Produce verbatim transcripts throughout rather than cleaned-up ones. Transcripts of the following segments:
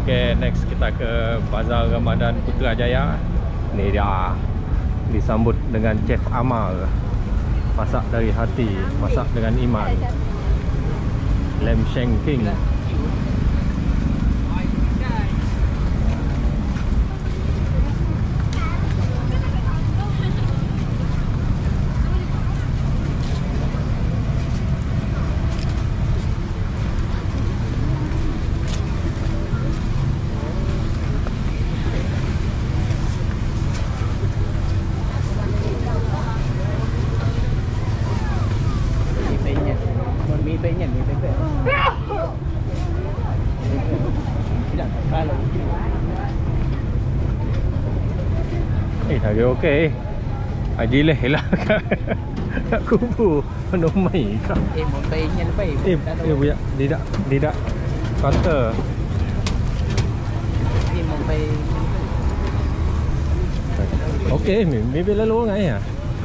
Okey, next kita ke Bazar Ramadan Putrajaya. Ni dia disambut dengan Chef Amal. Masak dari hati, masak dengan iman. Lam Sheng King. Eh, harga okey. Haji leh lah kat kubu menomai kau. Eh, montainya lebih. Eh, eh budak, tidak, tidak kata. Eh, montai. Okey, maybe lalu orang ya.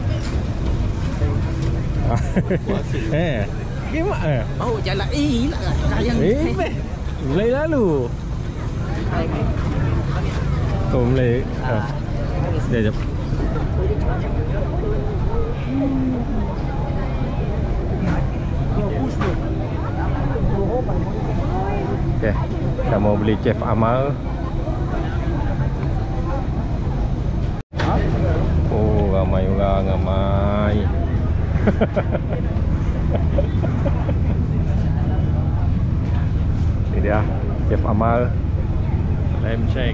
Eh, gimana? Eh? Mau jalan eh lah kalian. Eh, mulai lalu. Kau mulai. Ah. Sekejap. Okay, kita mau beli Chef Amal. Oh, ramai orang, ramai. Ini dia Chef Amal Lam Sheng.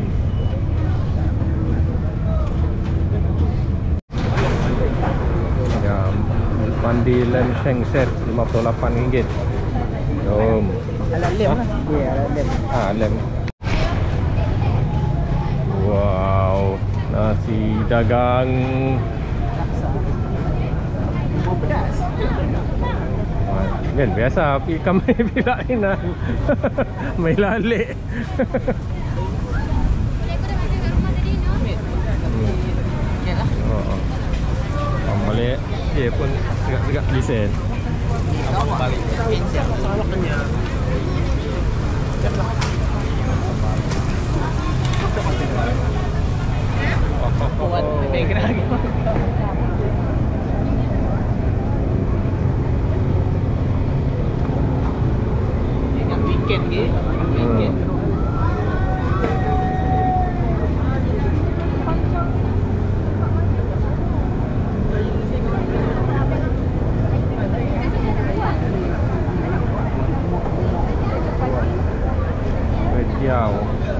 Mandi Lam Sheng set lima puluh lapan ringgit. Jom. Ala lem lah. Ya, ala lem. Ah, lem. Wow, nasi dagang. Bau pedas. Kan biasa pergi kami bila inan. Mai lalik. Yalah. Oh. Balik dia pun tegak-tegak lisen. Balik. Salah kenyang. Kuat background. Ingat weekend ke? Weekend. Jauh.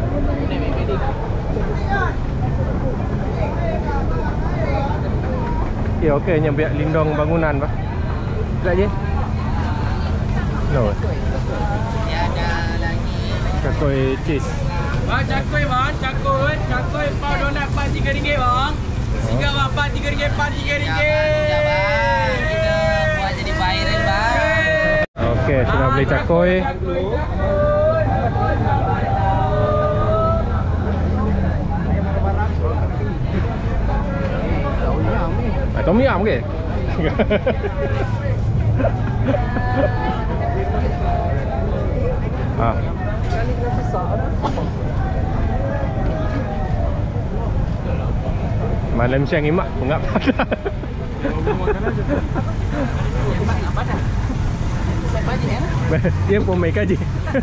Ya, okey, hanya biar lindung bangunan pak. Tak je. No. Ya, ada lagi. Cakoi cheese. Bang, cakoi bang, cakoi, cakoi pau donat empat tiga ringgit bang. Singgah bang, empat tiga ringgit, empat tiga ringgit. Ya bang, kita buat jadi viral bang. Okey, sudah beli cakoi. Tom yum ke? Ah. Malam siang imak enggak pada. Imak enggak pada. Saya baji ya. Dia pun mai kaji.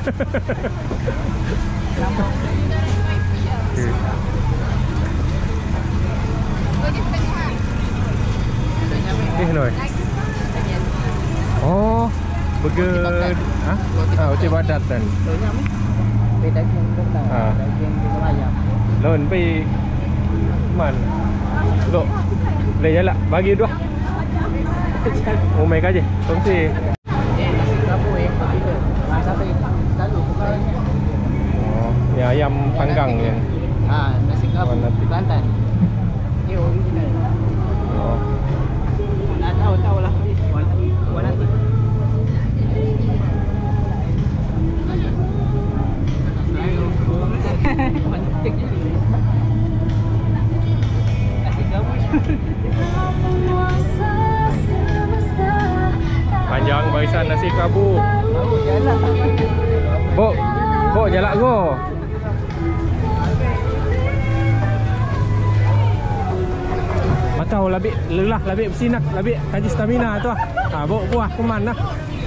Eh, noi. Oh, burger. Ha? Ah, roti badat kan. Beda yang rendah. Ah. Daging ayam. Lon pi man. Lo. Boleh jalan bagi dua. Oh, mai kaji. Kongsi. Eh, nasi kerabu eh, kita. Sampai selalu bukan. Oh, ni ayam panggang ni. Ah, nasi kerabu Kelantan. Ini original. Oh. Nak tahu tahu lah. Warna nanti. Nasi kerabu. Panjang barisan nasi kerabu. Oh, jalan. Bok, bok jalak go. Kau labik lelah, labik bersinak, labik kaji stamina tu ah. Ha, bawa buah kuman dah.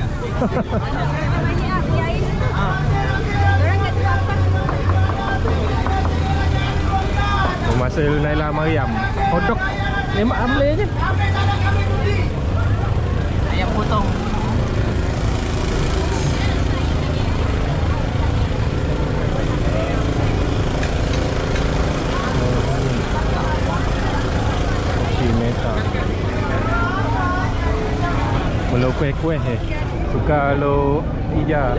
Masa Naila Mariam hodok lemak amble je. Ayam potong. Melo kuih-kuih eh. Suka lo hijau.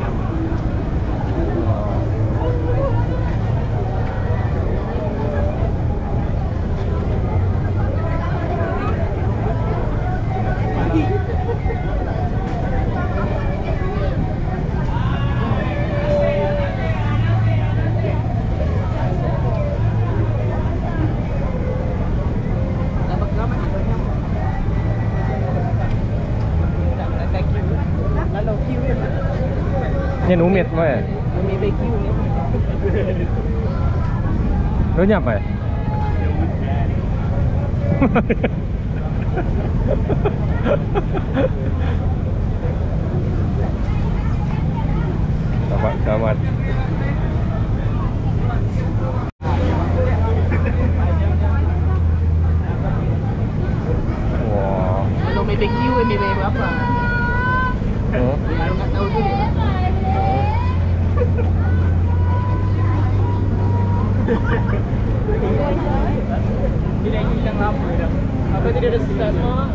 Ni numit mo eh. May B Q ni. Lo nyapa eh? Kamat kamat. Wah. Kalau may B Q may berapa? Oh. Baru nak tahu tu. Dia lagi yang lama dah. Apa tadi ada start mak?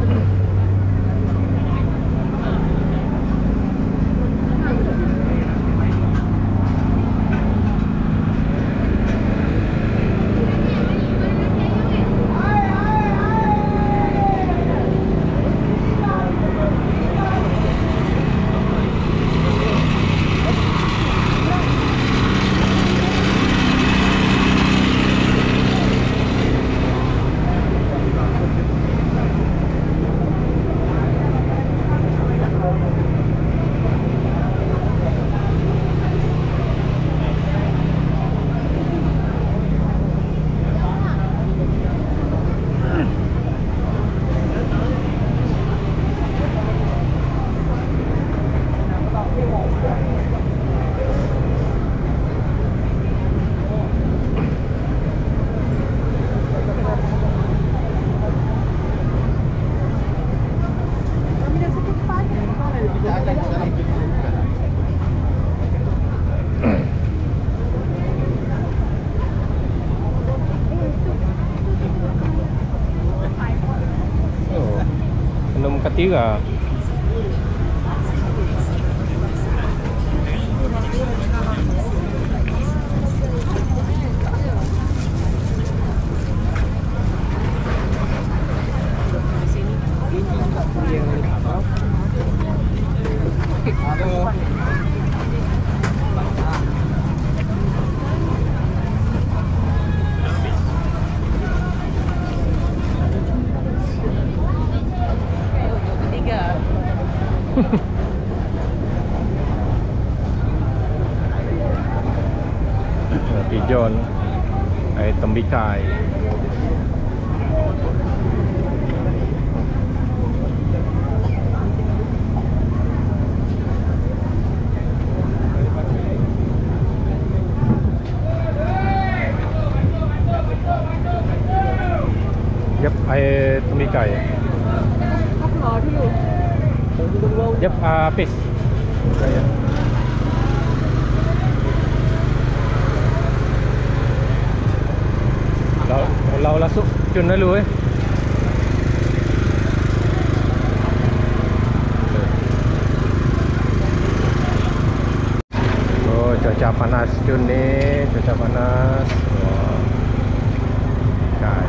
Katira. Pigeon, air tembikai. Yep, air tembikai. Yep, uh, fish. Yeah. Lau, lau lasuk cun dulu eh. Oh, cuaca panas cun ni, cuaca panas. Oh. Kai.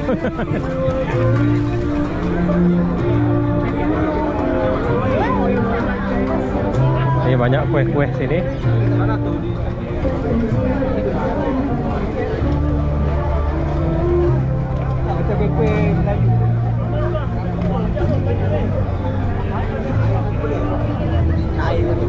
Ini banyak kueh-kueh sini. Kita kuih Melayu. Air tu.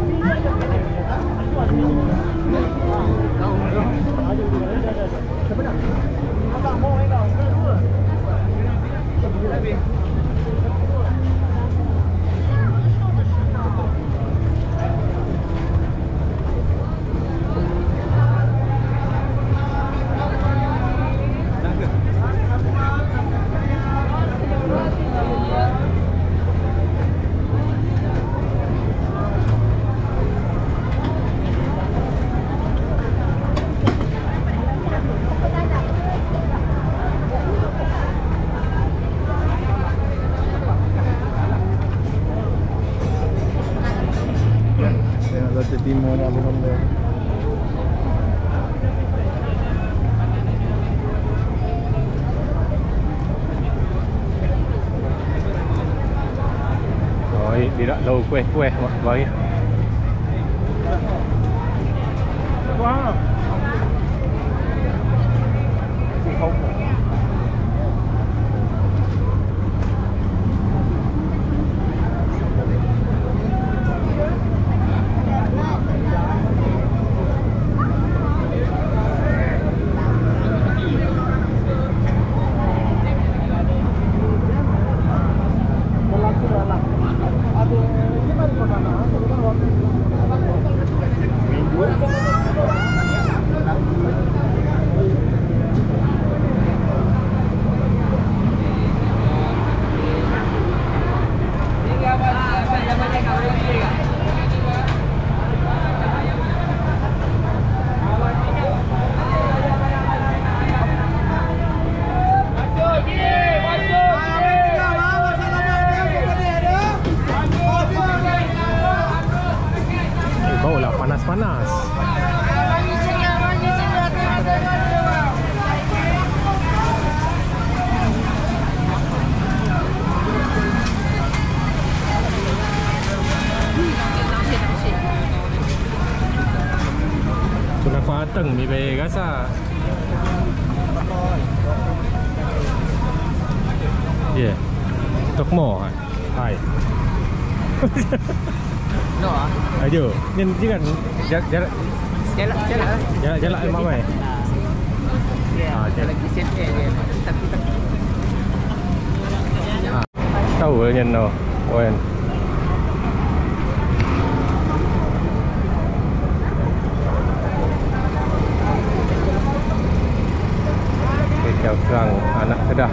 Latte timone apa namanya? Oh, tidak tahu kueh-kueh bagi. Wow. Không. Bau lah panas-panas. Kunafa teng mi be rasa. Yeah. Tok mo hai. Hai. No ah. Ayo, ni ni kan jalan jalan Jalan jalan. jalan jalan mak mai. Ah, jalan kisah dia. Tapi tak. Tahu ke nhân đâu. Quên. Kecil kerang anak Kedah.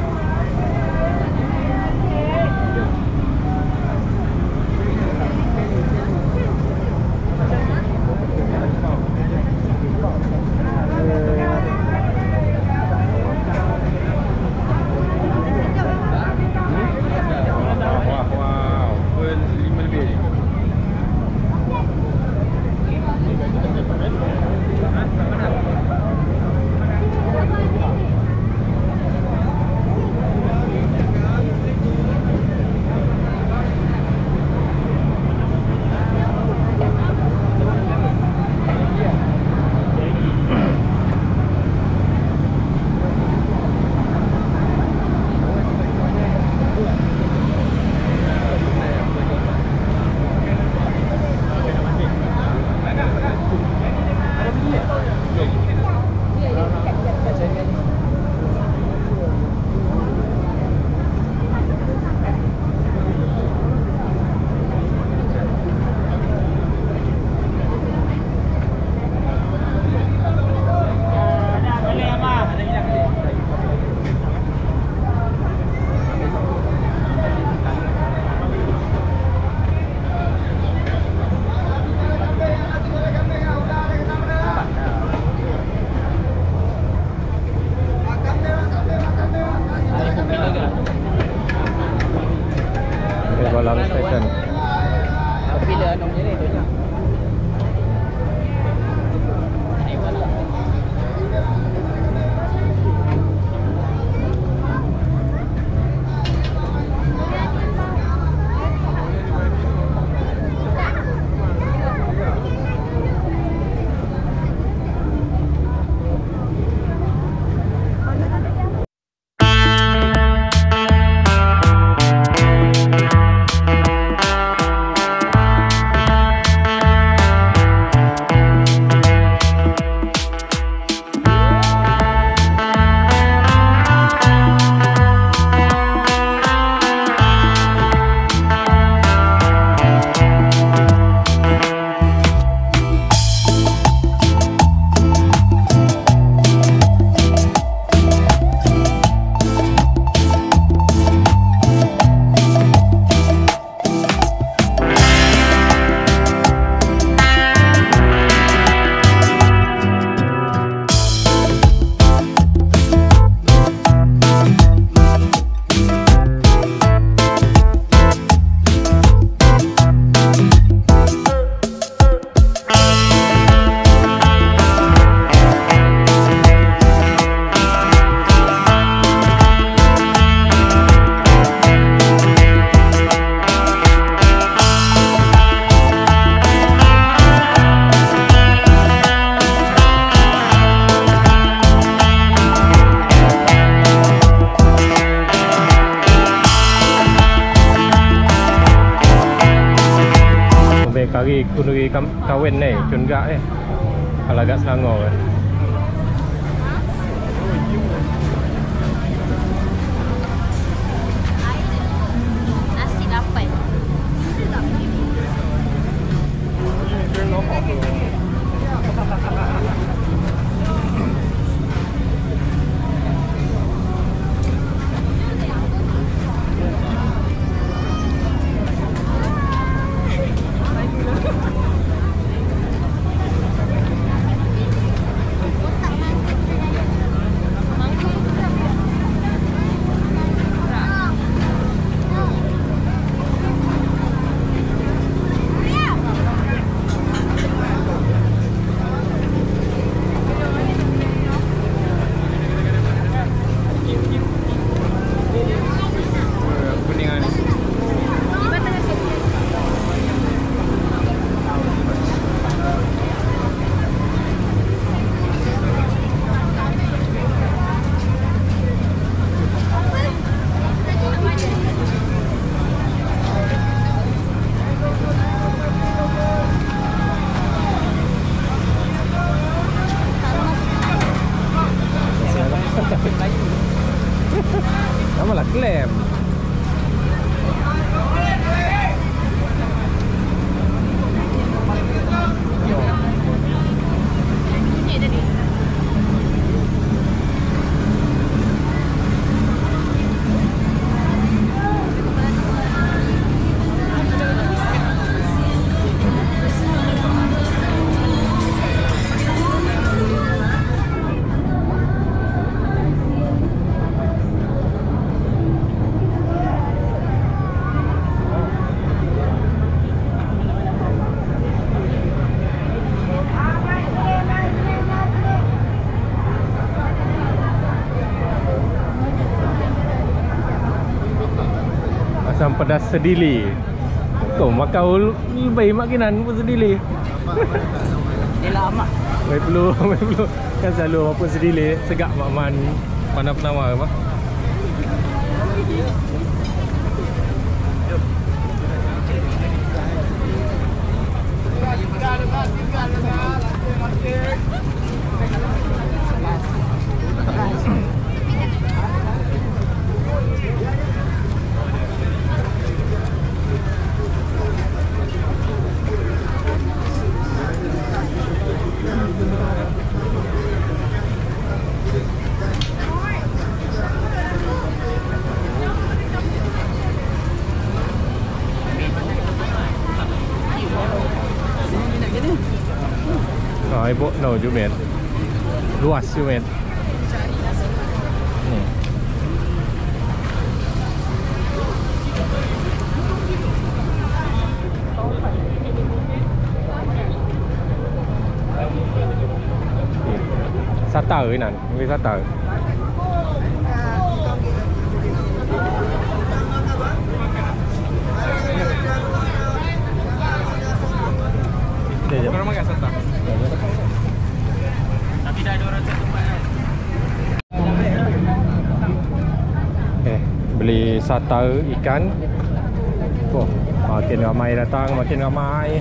hari kunuri kahwin ni, cun gak eh. Kalau agak Selangor eh. Nasi dapat. Nama lah klaim. Asam pedas sedili. Kau makan lebih makinan pun sedili. Dia lama. Mai perlu, mai perlu. Kan selalu apa sedili segak makman pandang penawar apa. Ah, ibu no je men. Luas je men. Hmm. Sata ke nan? Beli sata. Dia Orang makan sata. Tapi dah ada orang satu tempat kan. Eh, beli sata ikan. Oh, makin ramai datang, makin ramai.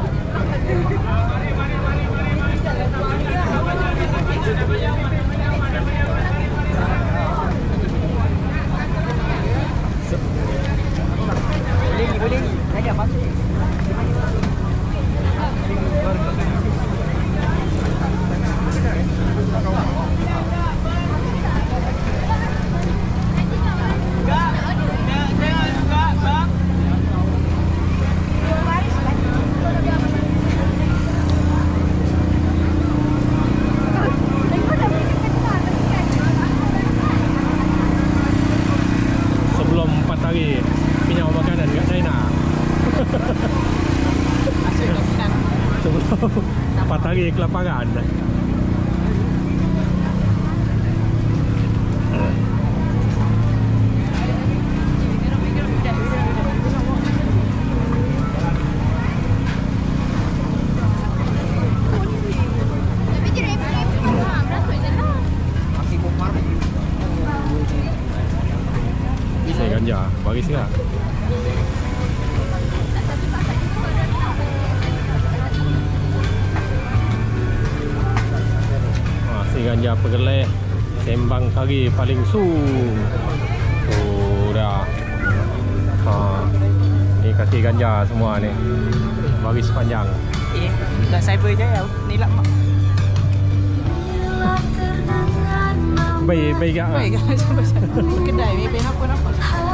Boleh ni, boleh ni. Saya masuk. Sebelum empat hari pinjam makanan kat China. Sebelum empat hari kelaparan. Saya ganja, baris ke? Ganja Pergeleh, Sembang Kari paling su. Oh dah. Ha. Ni kaki ganja semua ni. Baris panjang. Eh, dah cyber je ya. Ni lah mak. Baik, baik gak? Baik, macam-macam. Kedai ni baik apa-apa.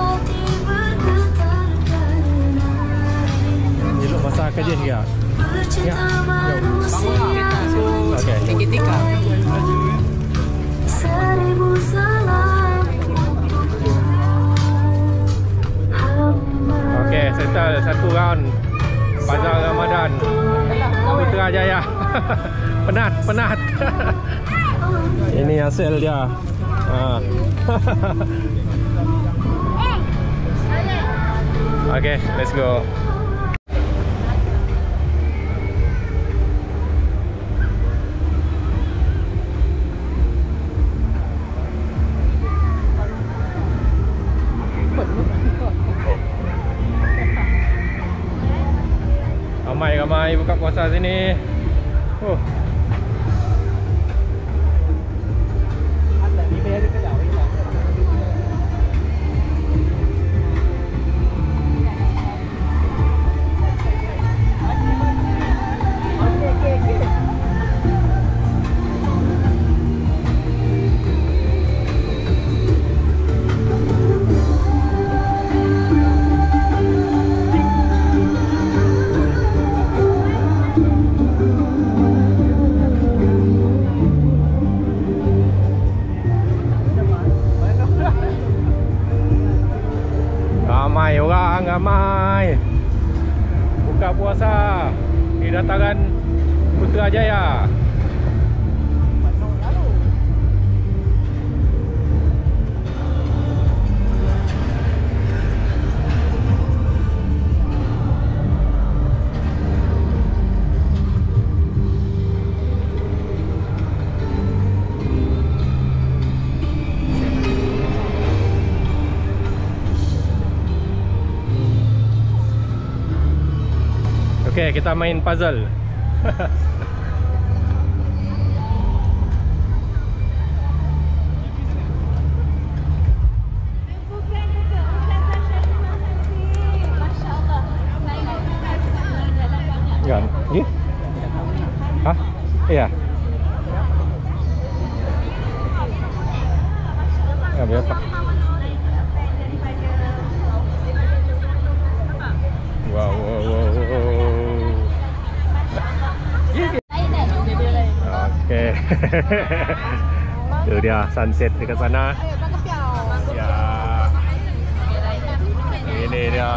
Ni lu masa kerja ni gak? Ya. Bangun kereta so. Okey. Ketika. Okey, settle satu round Bazar Ramadan Putrajaya. Penat, penat. Ini hasil dia. Ha. Okay, let's go. Ramai-ramai buka puasa sini. Oh. Ramai orang, ramai buka puasa di dataran Putrajaya. Okey, kita main puzzle. Kan? Ni? Hah? Iya. Ya, berapa? Wow, wow, wow, wow. Okey. Itu dia sunset dekat sana. Ya. Ini dia.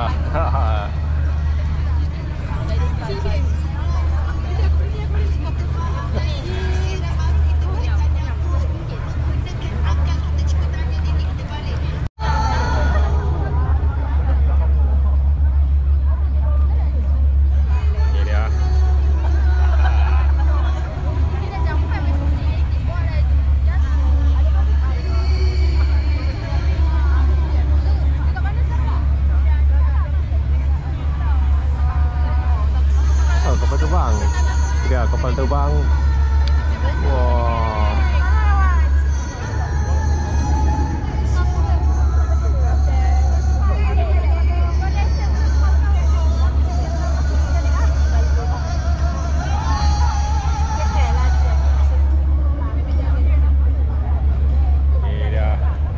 Kapal terbang. Dia kapal terbang. Wah. Ini dia.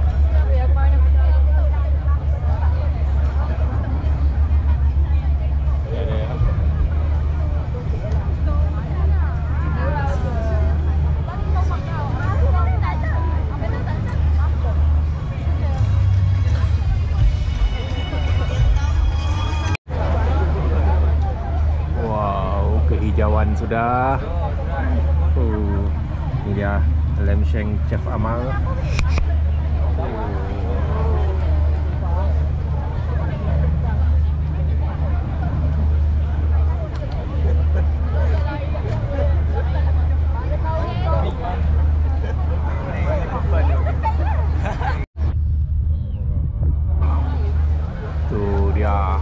Kehijauan sudah. Uh, ini dia Lam Sheng Chef Amal. Tuh dia.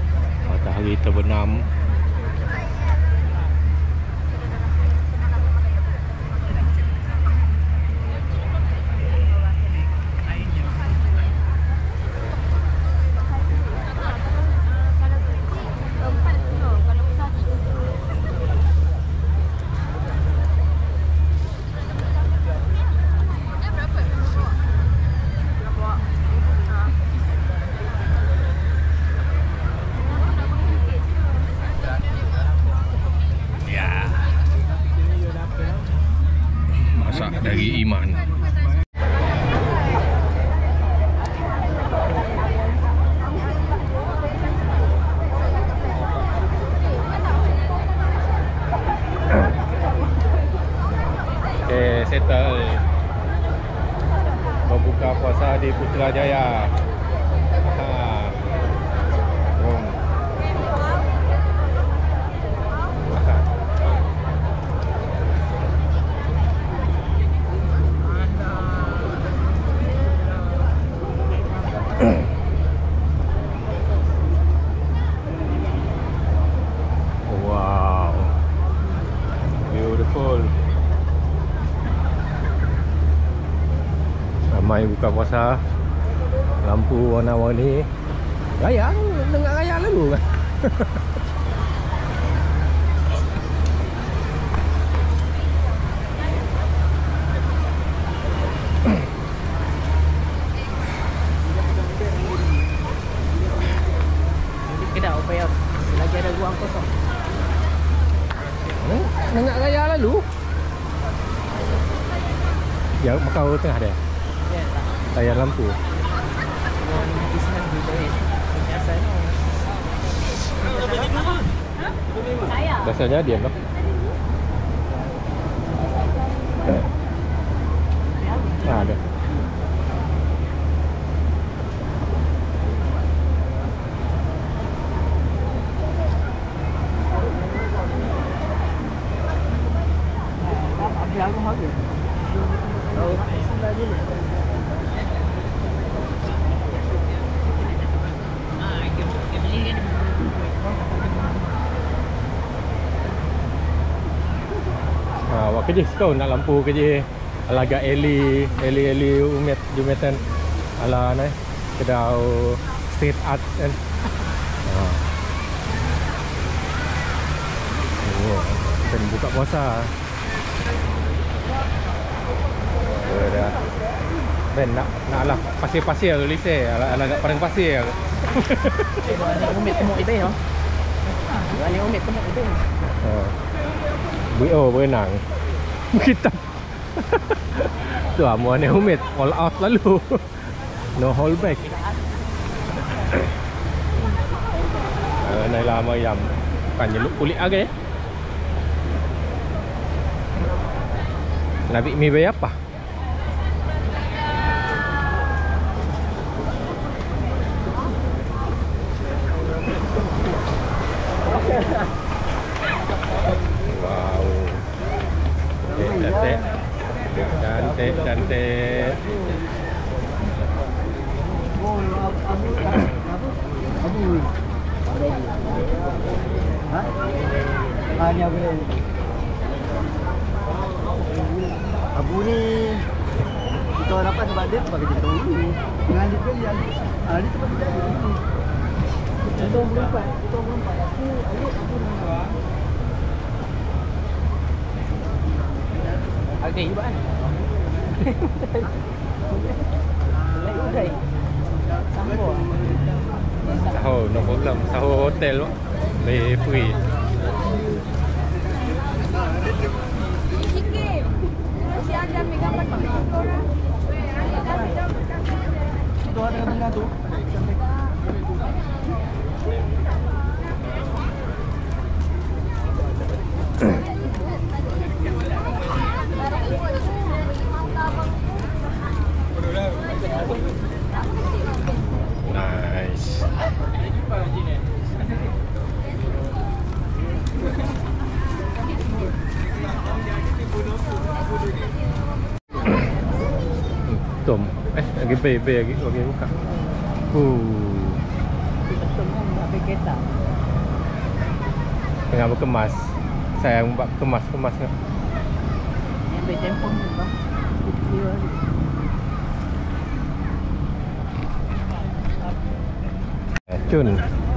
Matahari terbenam. dari Iman. Okay, settle. Berbuka puasa di Putrajaya. Ha. Jom. Wow. Beautiful. Ramai buka puasa. Lampu warna-warni. Raya, dengar raya lalu kan? Kedai apa ya? Lagi ada ruang kosong. Hmm, dengar raya lalu. Ya, kau tengah dia. Ya, tak. Layar lampu. Saya. Biasanya dia loh. Nah, ada. Ha, awak kerja kau nak lampu kerja alaga Eli, Eli Eli umet jumatan ala ni kedau street art kan. Ha. Oh, dan buka puasa. Oh, dah. Ben nak naklah pasir-pasir tu lise, ala ala kat padang pasir. Ada umet temuk itu ya. Ada umet temuk itu. Ha. B O berenang. Kita. Tu ah muan ni umit all out lalu. No hold back. Uh, Naila Maryam kan nyeluk kulit lagi. Nabi mi bayar apa? Wow. Cantik. Cantik, cantik. Oh, abu abu abu. Ha? Hanya boleh. Abu ni kita dapat sebab dia sebab kita tahu dulu. Dengan dia yang ah dia tempat kita dulu. Kita berempat, kita berempat. Aku ayat aku dengan Agak juga kan? Lain udah. Sambung. Sahur, no problem. Sahur hotel lo. Be free. Itu ada tengah tu. Nice. Tom. Eh, lagi bay bay lagi lagi buka. Uh. Betul kan nak kereta. Tengah berkemas. Saya buat kemas-kemas kan. Ambil tempon tu bang. Cun.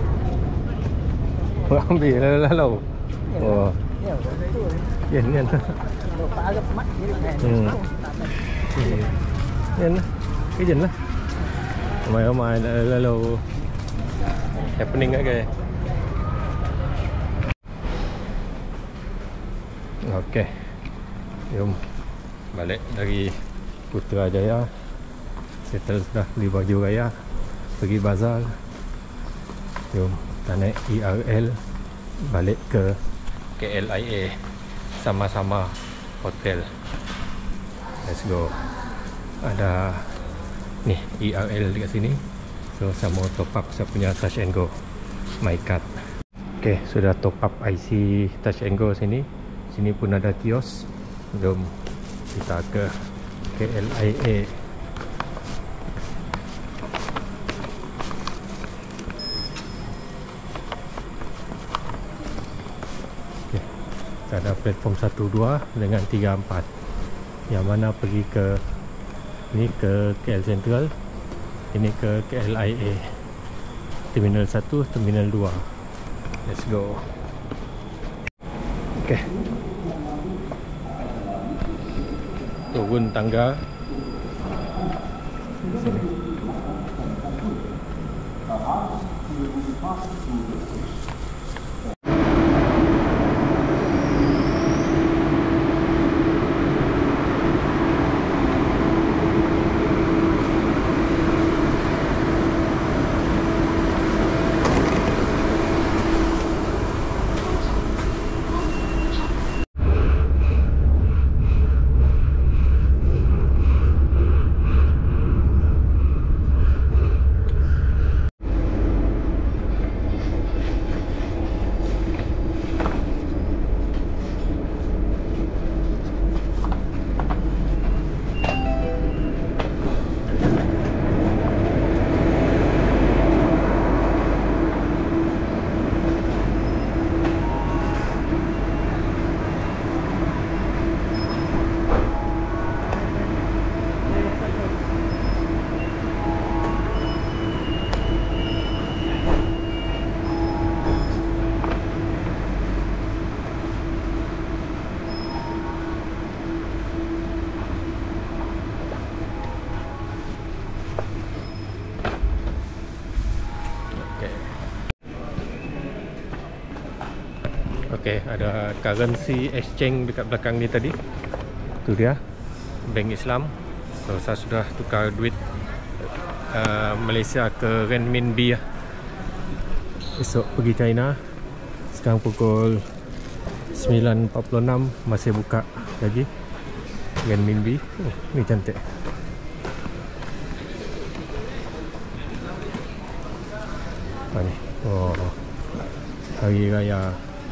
Ambil lalu. Oh. Ya, betul. Yan yan. Pak agak mat jadi kan. Hmm. Yan lah. Kejun lah. Ramai-ramai lalu happening kat guys. Okey. Jom. balik dari Putrajaya, settle sudah beli baju raya, pergi bazar. Jom kita naik E R L balik ke K L I A, sama-sama hotel. Let's go. Ada nih E R L dekat sini, so saya mau top up saya punya Touch and Go my card. Ok, sudah top up I C Touch and Go sini. Sini pun ada kios. Jom kita ke K L I A. Okay. Kita ada platform satu dua dengan tiga empat. Yang mana pergi ke ini ke K L Central, ini ke K L I A. Terminal satu, Terminal dua. Let's go. Okay. Turun tangga sini. Okey, ada currency exchange dekat belakang ni tadi. Tu dia, Bank Islam. So saya sudah tukar duit uh, Malaysia ke renminbi lah. Esok pergi China. Sekarang pukul sembilan empat puluh enam, masih buka lagi renminbi. Oh, ni cantik. Apa ni? Oh, hari raya.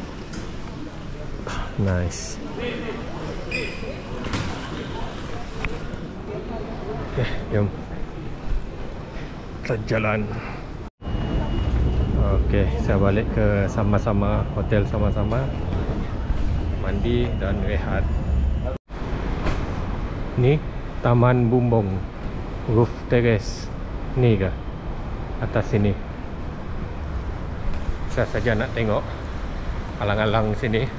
Nice. Okay, jom kita jalan. Okay, saya balik ke sama-sama hotel, sama-sama mandi dan rehat. Ni Taman Bumbong, roof terrace. Ni ke atas sini. Saya saja nak tengok alang-alang sini.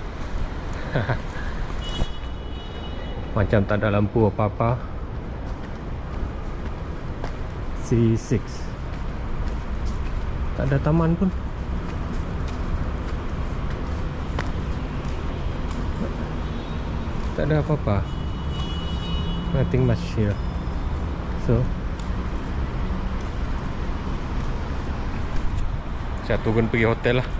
Macam tak ada lampu apa-apa. C enam tak ada taman pun. Tak ada apa-apa. Nothing much here. So saya turun pergi hotel lah.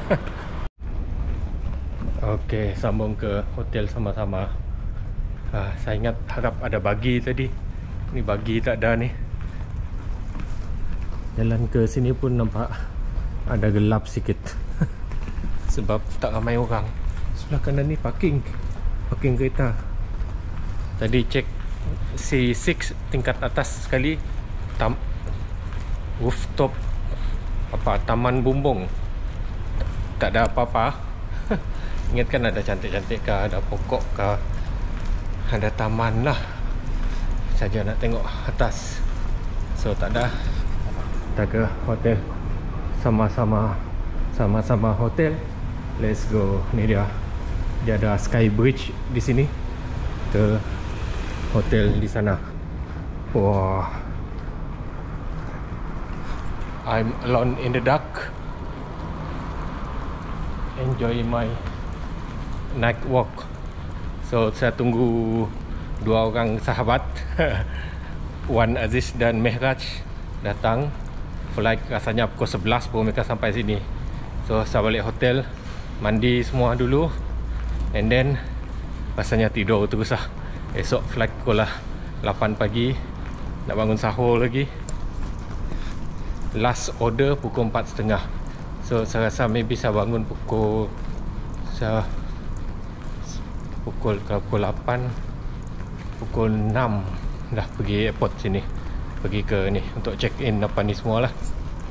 Okey, sambung ke hotel sama-sama. Ah, saya ingat harap ada bagi tadi. Ni bagi tak ada ni. Jalan ke sini pun nampak ada gelap sikit. Sebab tak ramai orang. Sebelah kanan ni parking. Parking kereta. Tadi cek C enam tingkat atas sekali. Tam rooftop apa Taman Bumbong. Tak ada apa-apa. Ingatkan ada cantik-cantik kah, ada pokok kah, ada taman lah. Saja nak tengok atas. So tak ada. Kita ke hotel. Sama-sama Sama-sama hotel. Let's go. Ni dia. Dia ada sky bridge di sini ke hotel di sana. Wah, I'm alone in the dark. Enjoy my night walk. So saya tunggu dua orang sahabat Wan Aziz dan Mehraj datang. Flight rasanya pukul sebelas baru mereka sampai sini. So saya balik hotel, mandi semua dulu, and then rasanya tidur terus lah. Esok flight pukul lah lapan pagi, nak bangun sahur lagi. Last order pukul empat tiga puluh. So saya rasa maybe saya bangun pukul saya pukul kalau pukul lapan, pukul enam dah pergi airport sini, pergi ke ni untuk check in apa ni semua lah.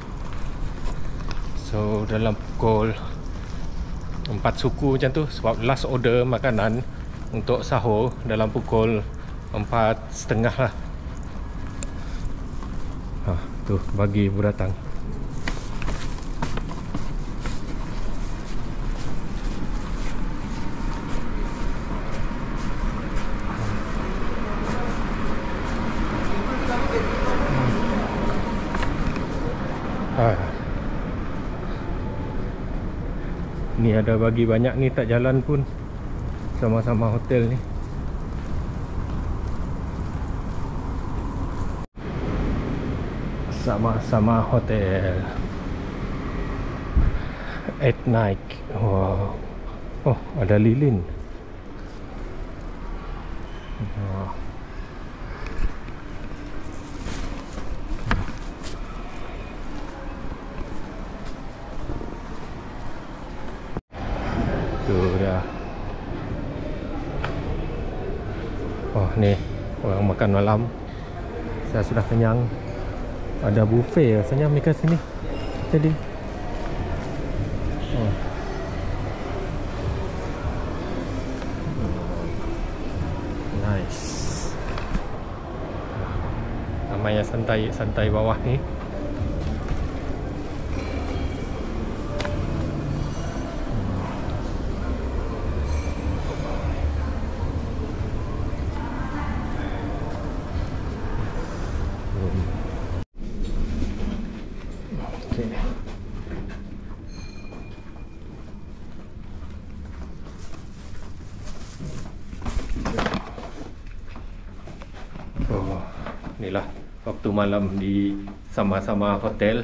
So dalam pukul empat suku macam tu, sebab last order makanan untuk sahur dalam pukul empat setengah lah. Ha, tu bagi pun datang. Ha. Ni ada bagi banyak ni, tak jalan pun. Sama-sama hotel ni. Sama-sama hotel at night. Wow. Oh, ada lilin. Oh. Tu dah. Oh ni orang makan malam. Saya sudah kenyang. Ada buffet rasanya mereka sini. Jadi oh. Nice. Namanya santai santai bawah ni. Oh, inilah waktu malam di sama-sama hotel.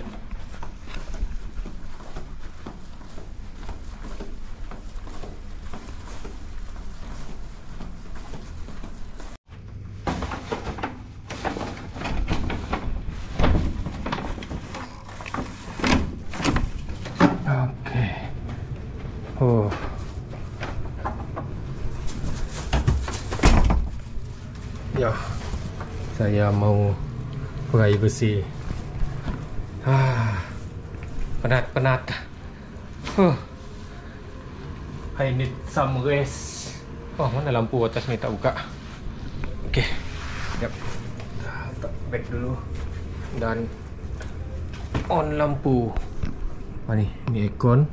Oke. Oh. Ya. Saya mau privacy. Ah, penat-penat. Huh. I need some rest. Oh, mana lampu atas ni tak buka. Okey. Yap. Letak bag dulu dan on lampu. Apa ni? Ni aircon.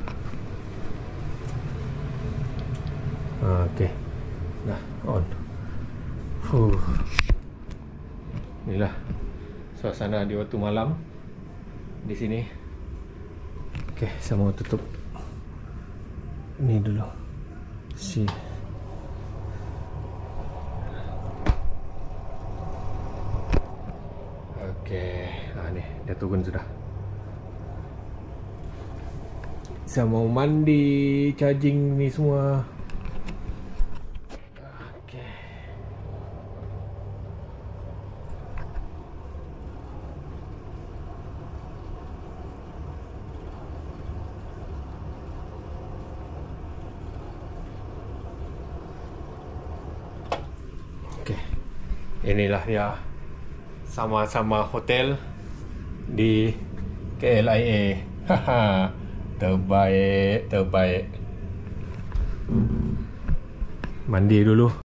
Ah, okey. Dah on. Huh. Inilah suasana di waktu malam di sini. Okey, saya mau tutup ni dulu. Si. Okey, ah ni dah turun sudah. Saya mau mandi, charging ni semua. Inilah dia sama-sama hotel di K L I A. Haha, terbaik, terbaik. Mandi dulu.